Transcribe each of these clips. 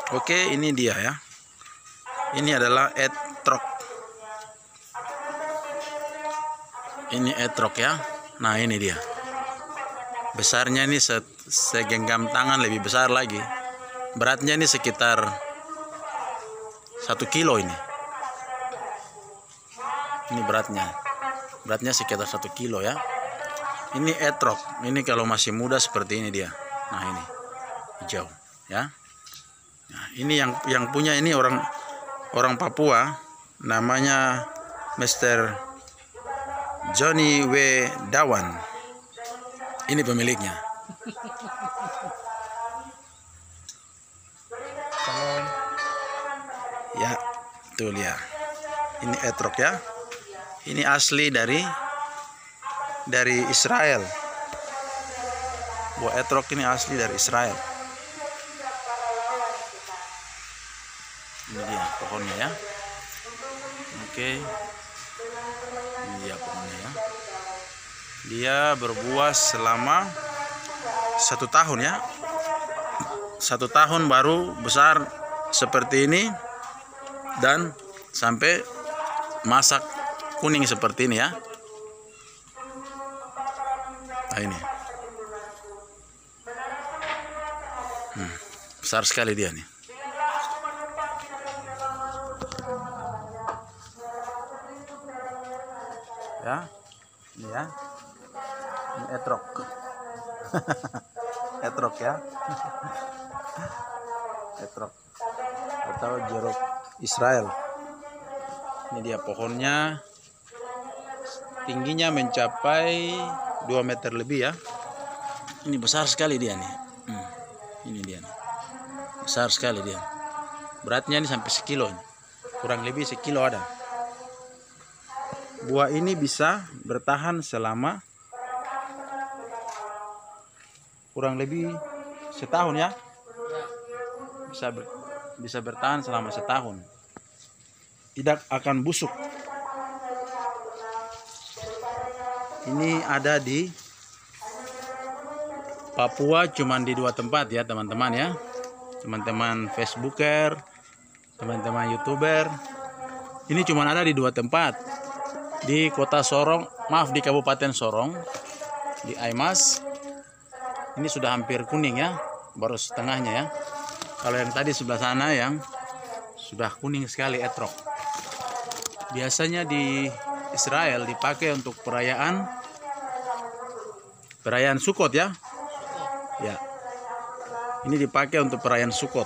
Oke, ini dia ya. Ini adalah etrog. Ini etrog ya. Nah, ini dia. Besarnya ini segenggam tangan, lebih besar lagi. Beratnya ini sekitar 1 kilo ini. Ini beratnya. Beratnya sekitar 1 kilo ya. Ini etrog. Ini kalau masih muda seperti ini dia. Nah, ini hijau ya. Nah, ini yang punya ini orang Papua, namanya Mr. Johnny W. Dawan. Ini pemiliknya. Salam. Ya, tuh lihat. Ini etrog ya. Ini asli dari Israel. Buah etrog ini asli dari Israel. Ini dia pohonnya ya. Oke. Ini dia pohonnya ya. Dia berbuah selama 1 tahun ya. 1 tahun baru besar seperti ini dan sampai masak kuning seperti ini ya. Nah, ini. Besar sekali dia nih. Ya, ini ya. Ini etrog. Etrog ya. Etrog atau jeruk Israel. Ini dia pohonnya. Tingginya mencapai 2 meter lebih ya. Ini besar sekali dia nih. Ini dia nih. Besar sekali dia. Beratnya ini sampai 1 kilo. Kurang lebih 1 kilo ada. Buah ini bisa bertahan selama kurang lebih setahun ya. Bisa bertahan selama setahun. Tidak akan busuk. Ini ada di Papua, cuman di 2 tempat ya teman-teman ya. Teman-teman Facebooker, teman-teman YouTuber. Ini cuman ada di 2 tempat. Di kota Sorong, maaf, di Kabupaten Sorong, di Aimas. Ini sudah hampir kuning ya, baru setengahnya ya. Kalau yang tadi sebelah sana yang sudah kuning sekali etrog. Biasanya di Israel dipakai untuk perayaan Sukkot ya. Ya. Ini dipakai untuk perayaan Sukkot.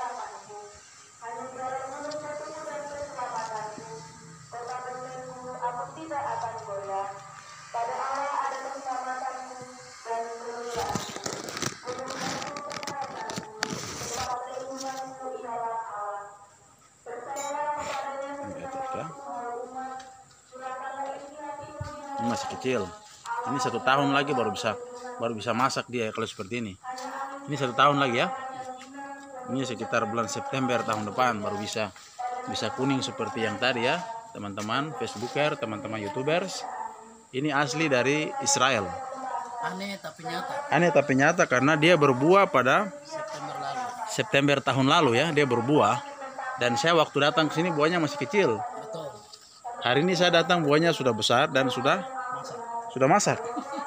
Ini masih kecil. Ini 1 tahun lagi baru bisa masak dia kalau seperti ini. Ini 1 tahun lagi ya. Ini sekitar bulan September tahun depan baru bisa kuning seperti yang tadi ya, teman-teman Facebooker, teman-teman YouTubers. Ini asli dari Israel. Aneh tapi nyata. Aneh tapi nyata karena dia berbuah pada September tahun lalu ya, dia berbuah. Dan saya waktu datang ke sini buahnya masih kecil. Betul. Hari ini saya datang buahnya sudah besar dan sudah masak.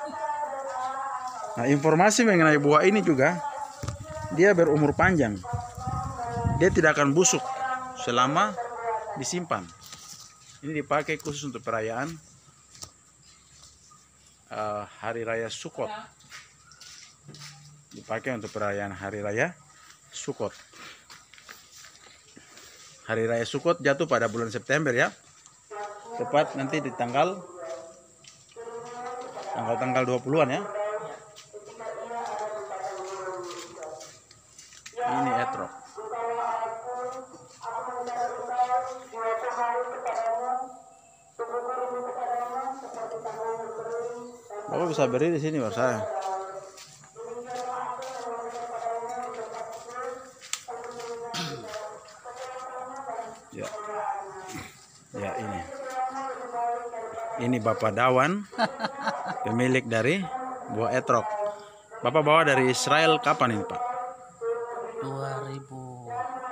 Nah, informasi mengenai buah ini juga, dia berumur panjang. Dia tidak akan busuk selama disimpan. Ini dipakai khusus untuk perayaan Hari Raya Sukkot. Dipakai untuk perayaan Hari Raya Sukkot. Hari Raya Sukkot jatuh pada bulan September ya. Tepat nanti di tanggal 20-an ya. Ini etrog. Bapak bisa beri di sini baru saya. Ya. Ya, ini Bapak Dawan, pemilik dari buah etrog. Bapak bawa dari Israel kapan ini, Pak? 2000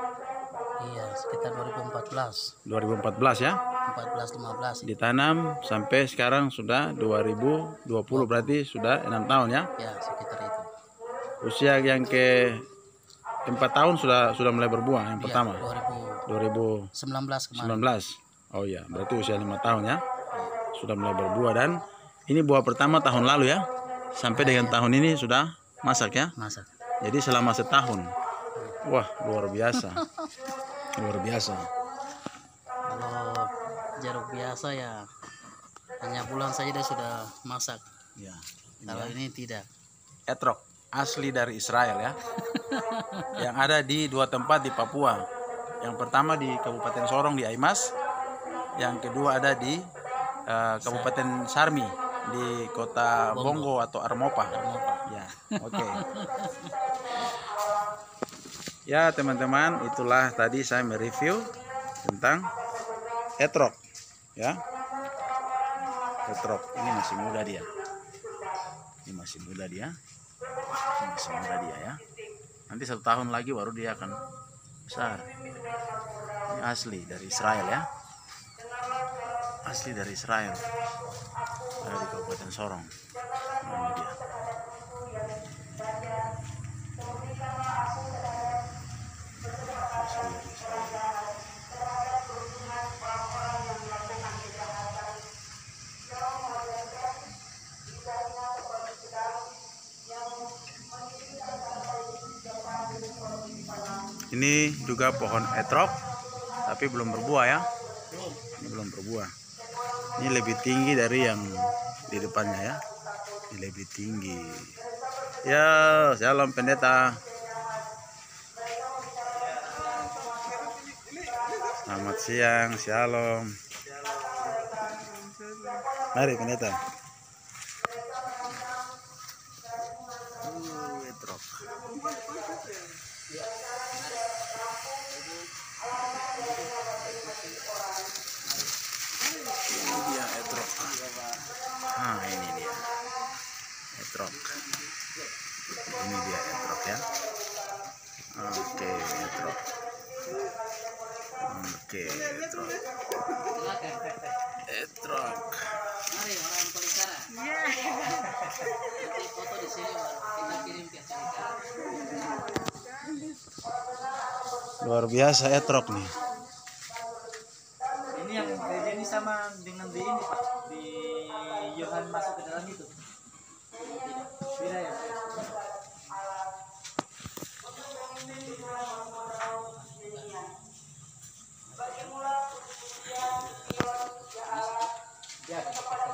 Iya, sekitar 2014. 2014 ya. 14-15. Ditanam sampai sekarang sudah 2020, berarti sudah 6 tahun ya. Ya, sekitar itu. Usia yang ke 4 tahun sudah mulai berbuah yang Iya, pertama. 2019 kemarin. 2019. Oh iya, berarti usia 5 tahun ya. Iya. Sudah mulai berbuah, dan ini buah pertama tahun lalu ya. Sampai dengan tahun ini sudah masak ya. Masak. Jadi selama setahun. Wah, luar biasa. Luar biasa. Kalau jeruk biasa ya hanya bulan saja dia sudah masak. Ya. Kalau ini tidak. Etrog asli dari Israel ya. Yang ada di 2 tempat di Papua. Yang pertama di Kabupaten Sorong di Aimas. Yang kedua ada di Kabupaten Sarmi di kota Bongo atau Armopa. Ya, oke. Ya teman-teman, itulah tadi saya mereview tentang etrog ya. Etrog ini masih muda dia. Ini masih muda dia. Ini masih muda dia ya. Nanti 1 tahun lagi baru dia akan besar. Ini asli dari Israel ya. Asli dari Israel. Dari Kabupaten Sorong. Nah, ini dia. Asli dari Israel. Ini juga pohon etrog, tapi belum berbuah ya. Ini belum berbuah. Ini lebih tinggi dari yang di depannya ya. Ini lebih tinggi. Ya, shalom pendeta. Selamat siang, shalom. Mari pendeta. Etrog. Ini dia etrog. Ah, ini dia etrog. Ini dia etrog ya. Oke, etrog. Oke, etrog. Etrog. Mari orang Tolikara. Nanti foto di sini baru kita kirim ke Tolikara. Luar biasa etrog nih. Ini yang gereja ini sama dengan di ini Pak, di Yohan masuk ke dalam itu. Beda ya. Ya.